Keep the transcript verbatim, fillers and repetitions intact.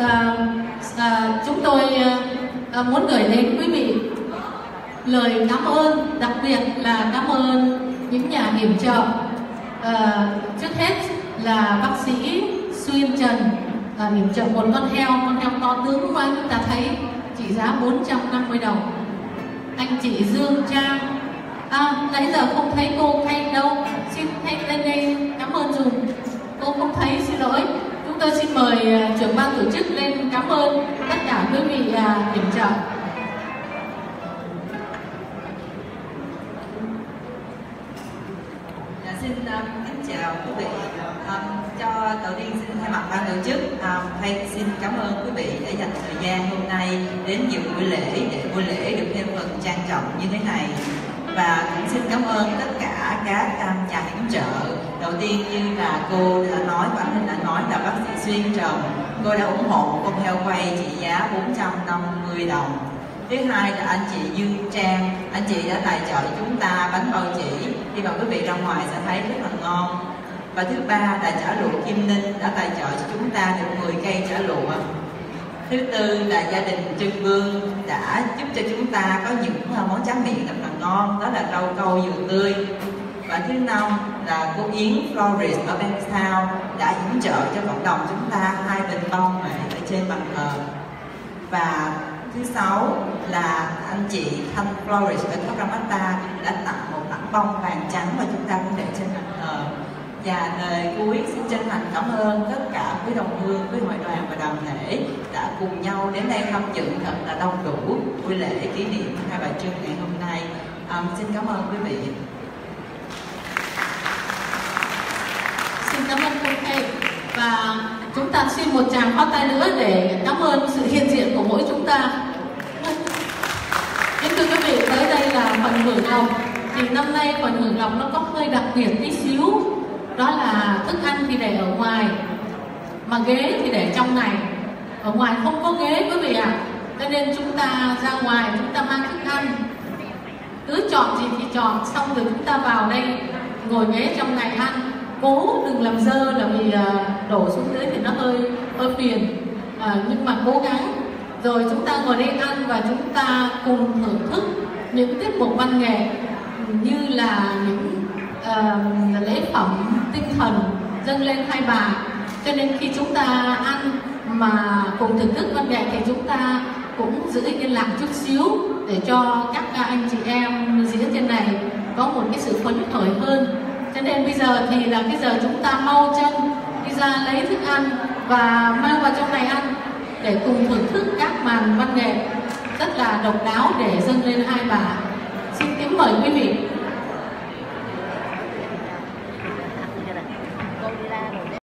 à, à, chúng tôi à, muốn gửi đến quý vị lời cảm ơn, đặc biệt là cảm ơn những nhà yểm trợ. À, trước hết là bác sĩ Xuyên Trần à, yểm trợ một con heo, con heo to tướng quá chúng ta thấy, trị giá bốn trăm năm mươi đồng. Anh chị Dương Trang, à, nãy giờ không thấy cô Thanh đâu, xin Thanh lên đây cảm ơn dùm. Cô không thấy, xin lỗi. Chúng tôi xin mời uh, trưởng ban tổ chức lên cảm ơn tất cả quý vị uh, yểm trợ. Dạ, xin um, kính chào quý vị. Um, cho đầu tiên xin thay mặt ban tổ chức, um, hay xin cảm ơn quý vị đã dành thời gian hôm nay đến dự buổi lễ để buổi lễ được thêm phần trang trọng như thế này. Và cũng xin cảm ơn tất cả các um, nhà yểm trợ. Đầu tiên như là cô đã nói, bản thân đã nói là bác sĩ Xuyên Trần, cô đã ủng hộ con heo quay trị giá bốn trăm năm mươi đồng. Thứ hai là anh chị Dương Trang, anh chị đã tài trợ chúng ta bánh bao chỉ, khi mà quý vị ra ngoài sẽ thấy rất là ngon. Và thứ ba là chả lụa Kim Ninh đã tài trợ cho chúng ta được mười cây chả lụa. Thứ tư là gia đình Trân Vương đã giúp cho chúng ta có những món tráng miệng rất là ngon, đó là rau câu dừa tươi. Và thứ năm là cô Yến Florist ở Bankstown đã yểm trợ cho cộng đồng chúng ta hai bình bông này ở trên bàn thờ. Và thứ sáu là anh chị Thanh Florist ở Cabramatta đã tặng một tặng bông vàng trắng mà chúng ta cũng để trên bàn thờ. Và lời cuối xin chân thành cảm ơn tất cả quý đồng hương, quý hội đoàn và đoàn thể đã cùng nhau đến đây tham dự thật là đông đủ buổi lễ kỷ niệm Hai Bà Trưng ngày hôm nay. Um, xin cảm ơn quý vị. Xin cảm ơn cô Kay. Và chúng ta xin một tràng pháo tay nữa để cảm ơn sự hiện diện của mỗi chúng ta. Kính thưa quý vị, tới đây là phần hưởng lộc. Thì năm nay phần hưởng lộc nó có hơi đặc biệt tí xíu. Đó là thức ăn thì để ở ngoài, mà ghế thì để trong này. Ở ngoài không có ghế quý vị ạ. À. Cho nên chúng ta ra ngoài, chúng ta mang thức ăn, cứ chọn gì thì chọn, xong rồi chúng ta vào đây ngồi ghế trong này ăn. Cố đừng làm dơ, là vì uh, đổ xuống dưới thì nó hơi hơi phiền, uh, nhưng mà cố gắng. Rồi chúng ta ngồi đây ăn và chúng ta cùng thưởng thức những tiết mục văn nghệ như là những uh, lễ phẩm tinh thần dâng lên Hai Bà. Cho nên khi chúng ta ăn mà cùng thưởng thức văn nghệ thì chúng ta cũng giữ yên lặng chút xíu để cho các anh chị em diễn trên này có một cái sự phấn khởi hơn. Cho nên bây giờ thì là cái giờ chúng ta mau chân đi ra lấy thức ăn và mang vào trong này ăn để cùng thưởng thức các màn văn nghệ rất là độc đáo để dâng lên Hai Bà. Xin kính mời quý vị.